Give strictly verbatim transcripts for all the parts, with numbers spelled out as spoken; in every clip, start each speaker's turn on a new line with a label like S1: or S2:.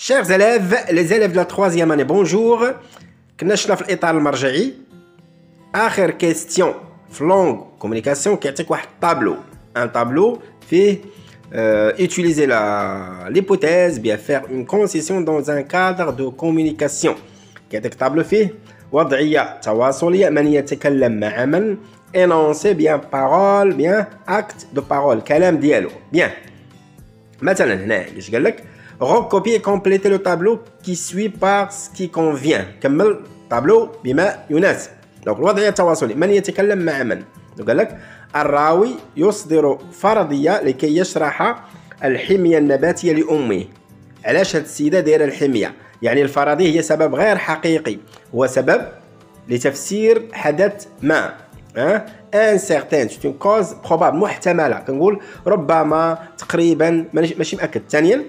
S1: Chers élèves, les élèves de la troisième année, bonjour. كنا شفنا في الإطار المرجعي آخر كيستيون في لونغ كومونيكاسيون كيعطيك واحد الطابلو ان طابلو فيه euh, utiliser la l'hypothèse bien faire une concession dans un cadre de communication. كيعطيك طابلو فيه وضعية تواصلية من يتكلم مع من énoncer bien parole bien acte de parole كلام ديالو bien. مثلا هنا اش قال لك recopier et compléter le tableau qui suit par ce qui convient. كمل tableau بما يناسب. donc الوضعية التواصلية من يتكلم مع من. قال لك الراوي يصدر فرضية لكي يشرح الحمية النباتية لأمه. علاش هاد السيدة دايرة الحمية؟ يعني الفرضية هي سبب غير حقيقي، هو سبب لتفسير حدث ما. ها ان سيغتان سي اون كوز بروبابل محتملة. كنقول ربما تقريبا ماشي مأكد. ثانيا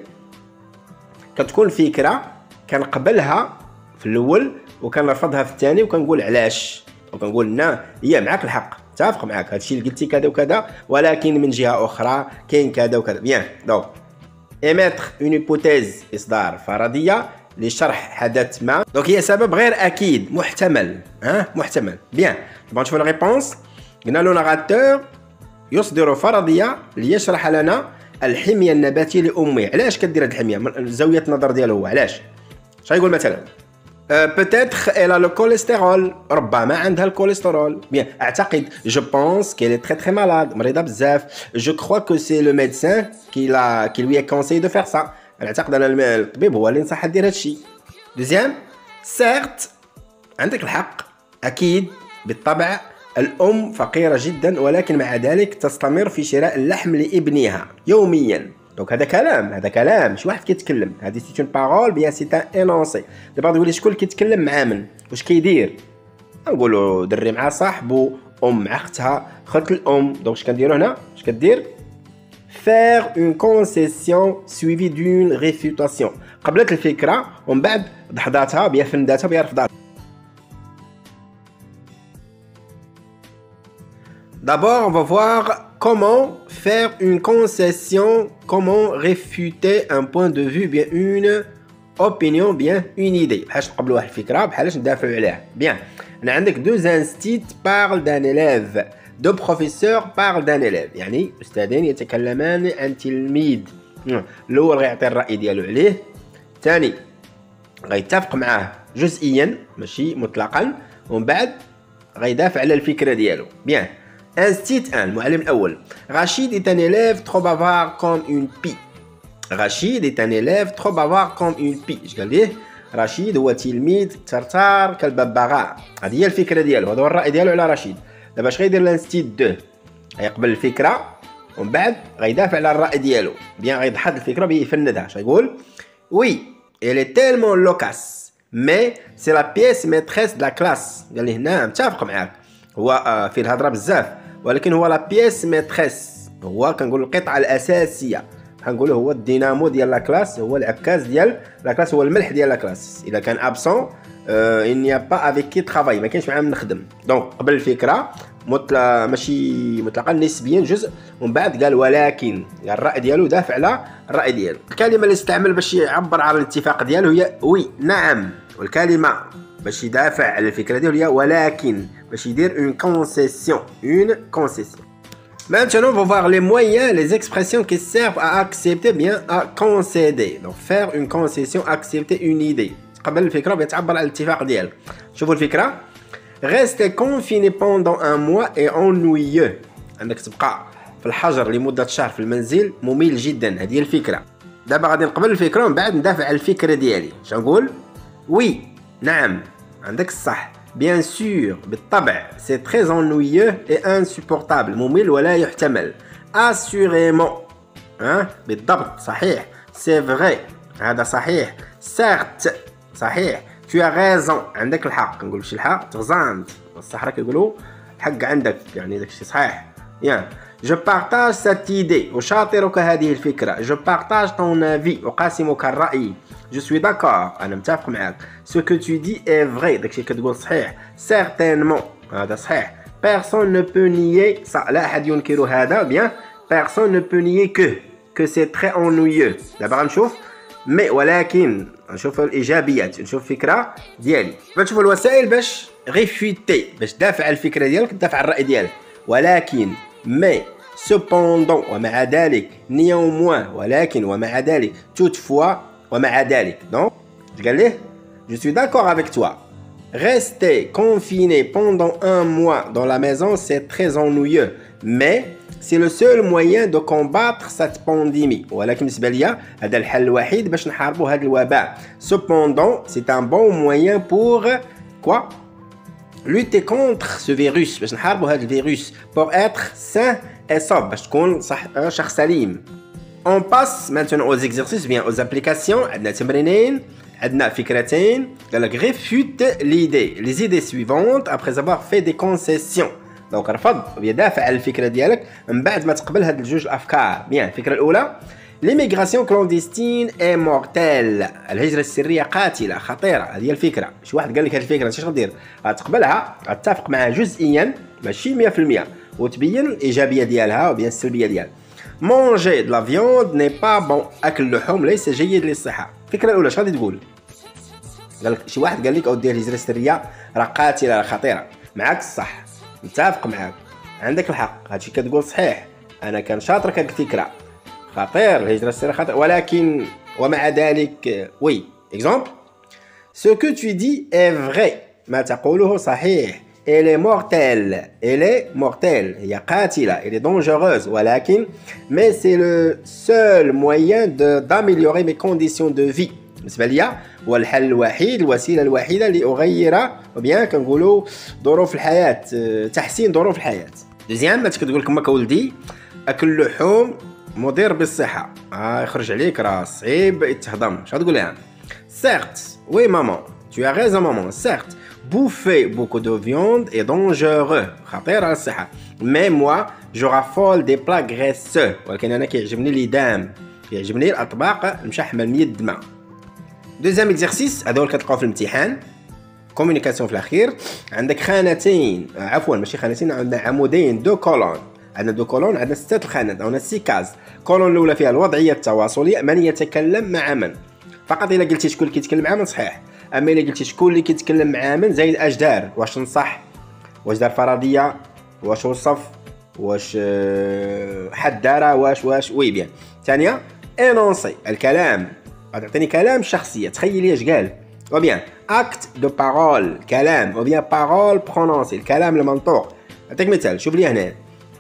S1: كتكون فكرة كنقبلها في الأول وكنرفضها في الثاني وكنقول علاش، وكنقول لا هي معاك الحق، متفق معاك هادشي اللي قلتي كذا وكذا، ولكن من جهة أخرى كاين كذا وكذا. بيان دونك émettre une hypothèse إصدار فرضية لشرح حدث ما. دونك هي سبب غير أكيد، محتمل. ها محتمل. بيان نبغيو نشوفو لا ريبونس. قلنا لو ناراتور يصدر فرضية ليشرح لنا الحمية النباتية لأمه. علاش كدير هاد الحمية؟ من زاوية النظر ديالو هو علاش؟ شنو يقول مثلا؟ peut-être elle a le cholestérol. ربما عندها الكوليسترول. bien اعتقد je pense qu'elle est très très malade، مريضة بزاف. je crois que c'est le médecin qui l'a qui lui a conseillé de faire ça. اعتقد ان الطبيب هو اللي نصح دير هادشي. deuxième certes عندك الحق اكيد بالطبع الأم فقيرة جدا، ولكن مع ذلك تستمر في شراء اللحم لابنها يوميا. دونك هذا كلام، هذا كلام مش واحد كيتكلم، هذه سي اون بارول بيان سي ان انونسي. دابا غادي يقول شكون كيتكلم مع من، واش كيدير؟ نقولوا دري مع صاحبو، ام مع اختها، خت الام. دونك اش كنديروا هنا؟ اش كدير؟ faire une concession suivie d'une réfutation. قبلت الفكرة ومن بعد دحضاتها بيا فنداتها بيا رفضاتها. D'abord, on va voir comment faire une concession, comment réfuter un point de vue, bien une opinion, bien une idée. بحاش نقبلوا واحد الفكرة، بحالاش ندافعوا عليها. Bien. أنا عندك deux instituts parlent d'un élève. deux professeurs parlent d'un élève. يعني أستاذين يتكلمان عن تلميذ. الأول غيعطي الرأي ديالو عليه، الثاني غيتفق معاه جزئيا ماشي مطلقا، ومن بعد غيدافع على الفكرة ديالو. Bien. Institut un, المعلم الأول. Rachid est un élève trop bavard comme une pie. Rachid est un élève trop bavard comme une pie. اش قال ليه؟ رشيد هو تلميذ ترتار كالببغاء. هذه هي الفكرة ديالو، هذا هو الرأي ديالو على رشيد. دابا اش غيدير لانستيت دو؟ غيقبل الفكرة ومن بعد غيدافع على الرأي ديالو. بيان غيضحض الفكرة بيفندها. اش غيقول؟ Oui, elle est tellement loquace, mais c'est la pièce maîtresse de la classe. قال ليه نعم متفق معاك، هو في الهضره بزاف، ولكن هو لا بيس ميتريس، هو كنقول القطعه الاساسيه، كنقولوا هو الدينامو ديال لا كلاس، هو العكاز ديال لا كلاس، هو الملح ديال لا كلاس. اذا كان ابسون il n'y a pas avec qui travailler، ما كاينش معاه نخدم. دونك قبل الفكره مطلق ماشي مطلقا نسبيا جزء، ومن بعد قال ولكن، قال الراي ديالو دافع على الراي ديالو. الكلمه اللي استعمل باش يعبر على الاتفاق ديالو هي وي نعم، والكلمه باش يدافع على الفكره ديالو هي ولكن، باش يدير une concession une concession. Maintenant, on va voir les moyens, les expressions qui servent à accepter, bien à concéder. Donc faire une concession, accepter une idée. قبل الفكرة بيتعبر على الاتفاق ديالك. شوفوا الفكرة. Rester confiné pendant un mois est ennuyeux. عندك تبقى في الحجر لمدة شهر في المنزل ممل جدا. هذه الفكرة. دابا غادي نقبل الفكرة ومن بعد ندافع على الفكرة ديالي. شنو نقول؟ وي نعم عندك الصح. Bien sûr بالطبع c'est très ennuyeux et insupportable، ممل ولا يحتمل. Assurément ها بالضبط صحيح. C'est vrai هذا صحيح. Certes صحيح. Tu as raison عندك الحق. نقول شي الحق تغزانت، الصحراء كيقولوا الحق عندك، يعني داك الشيء صحيح. Bien. Je partage cette idée. أشاطرك هذه الفكرة. Je partage ton avis. أقاسمك الرأي. Je suis d'accord. أنا متفق معك. Ce que tu dis est vrai. داك الشيء كتقول صحيح. Certainement هذا صحيح. Personne ne peut nier ça. لا أحد ينكر هذا. Bien. Personne ne peut nier que que c'est très ennuyeux. دابا غنشوف مي ولكن نشوف الايجابيات، نشوف فكره ديالي. نشوف الوسائل باش ريفوتي، باش تدافع على الفكره ديالك، تدافع على الراي ديالك. ولكن مي سوبوندون ومع ذلك néanmoins ولكن ومع ذلك toutefois ومع ذلك. دونك اش قال ليه؟ Je suis d'accord avec toi. Rester confiné pendant un mois dans la maison, c'est très ennuyeux, mais c'est le seul moyen de combattre cette pandémie. ولكن بالنسبة ليا هذا الحل الوحيد باش نحاربوا هذا الوباء. Cependant, c'est un bon moyen pour quoi? Lutter contre ce virus. باش نحاربوا هذا الفيروس. Pour être sain et sauve. باش تكون صح شخص سليم. On passe maintenant aux exercices, bien aux applications. عندنا تمرينين. عندنا فكرتين. قال لك réfute l'idée. Les idées suivantes après avoir fait des concessions. دونك رفض ويدافع على الفكره ديالك من بعد ما تقبل هاد الجوج الافكار. بيان الفكره الاولى ليميغراسيون كلونديستين اي مورتيل. الهجره السريه قاتله خطيره. هذه هي الفكره. شي واحد قال لك هاد الفكره اش غدير؟ غتقبلها، غتتفق معها جزئيا ماشي مية في المية وتبين الايجابيه ديالها وبيان السلبيه ديالها. مونجي دو لا فيوند ني با بون. اكل اللحوم ليس جيد للصحه. الفكره الاولى اش غادي تقول؟ قال لك شي واحد قال لك اودي الهجره السريه راه قاتله راه خطيره. معاك الصح، متفق معاك، عندك الحق، هادشي كتقول صحيح. انا كنشاطرك هاد الفكره، خطير الهجره السريه خطير، ولكن ومع ذلك وي اكزومبل سو كو تو دي اي فري. ما تقوله صحيح. elle est mortelle. elle est mortelle. هي قاتله. elle est dangereuse. ولكن mais c'est le seul moyen de d'améliorer mes conditions de vie. بالنسبه ليا هو الحل الوحيد، الوسيله الوحيده لاغير وبيان كنقولوا ظروف الحياه، تحسين ظروف الحياه. دوزيام ما تقول لك امك ولدي اكل اللحوم مضر بالصحه، اه يخرج عليك راه صعيب تهضم. اش غتقول لها؟ certes oui maman tu as raison maman certes bouffer beaucoup de viande est dangereux خطير على الصحه mais moi je raffole des plats graisseux. ولكن انا كيعجبني ليدام، كيعجبني الاطباق المشحمه مية دماء. دوزيام اكزرسيس هذول كتلقاو في الامتحان كومونيكاسيون في الاخير. عندك خانتين، عفوا ماشي خانتين، عندنا عمودين دو كولون. عندنا دو كولون، عندنا ستة الخانات، عندنا سي كاز. كولون الاولى فيها الوضعيه التواصليه، من يتكلم مع من. فقط الا قلتي شكون اللي كيتكلم مع من صحيح، اما الا قلتي شكون اللي كيتكلم مع من زايد اش دار، واش نصح، واش دار فرضيه، واش وصف، واش حد دارها، واش واش وي بيان. ثانيه انونسي الكلام، غتعطيني كلام شخصيه، تخيلي اش قال. او بيان اكت دو بارول كلام، او بيان بارول برونونسي الكلام المنطوق. نعطيك مثال، شوف لي هنا.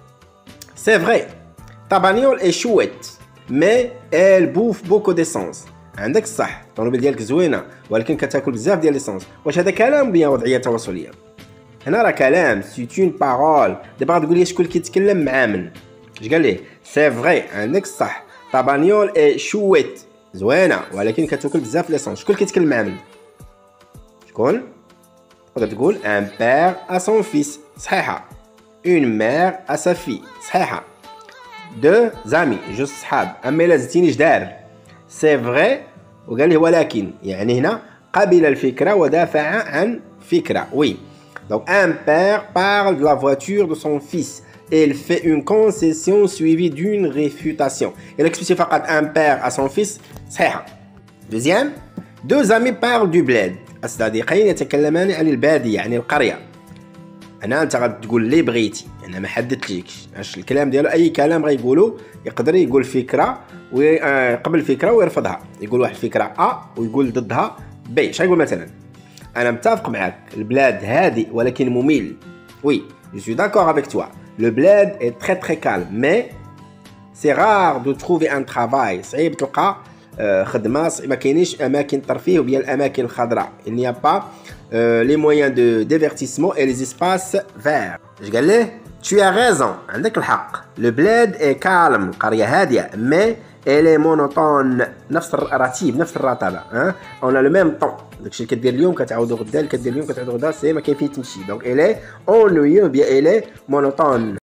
S1: سي فري تا بانيول اي شويت مي ال بوف بوكو ديسونس. عندك الصح، الطوموبيل ديالك زوينه ولكن كتاكل بزاف ديال ليسونس. واش هذا كلام بيان وضعيه تواصليه؟ هنا راه كلام سي اون بارول. دابا غتقول لي شكون اللي كيتكلم مع من. اش قال ليه؟ سي فري عندك الصح تا بانيول اي شويت زوينه ولكن كتاكل بزاف ليسونس. شكون كيتكلم مع من؟ شكون؟ تقدر تقول ان بير ا سون فيس صحيحه، اون مير ا سا في صحيحه، دو زامي جوج صحاب. اما الا زدتيني اش دار؟ سي فري وقال لي ولكن، يعني هنا قبل الفكره ودافع عن فكره. وي دونك ان بير parle de la voiture de son fils. Il fait une concession suivie d'une réfutation. Il explique فقط un père à son fils صحيحة. Deuxième, deux amis parlent du bled. الصديقين يتكلمان عن البادية، عن القرية. هنا أنت غتقول لي بغيتي، أنا ما حددتليكش، اش الكلام ديالو أي كلام غيقولو يقدر يقول فكرة وقبل فكرة ويرفضها، يقول واحد الفكرة أ ويقول ضدها بي. اش غيقول مثلا؟ أنا متفق معك، البلاد هادئ ولكن ممل. Oui, je suis d'accord avec toi. Le bled est très très calme, mais c'est rare de trouver un travail. صعيب تلقى خدمة، ما كاينيش أماكن ترفيه وبيان الأماكن الخضراء. Il n'y a pas euh, les moyens de divertissement et les espaces verts. اش قال ليه؟ Tu as raison، عندك الحق. Le bled est calme، القرية هادئة، mais elle est monotone، نفس الرتيب، نفس الرتابة. ها on a le même temps. داكشي اللي كدير اليوم كتعاودو غدا، اللي كدير اليوم كتعاودو غدا، سي ما كاين فيه تمشي. دونك elle est ennuyeuse، bien elle est monotone.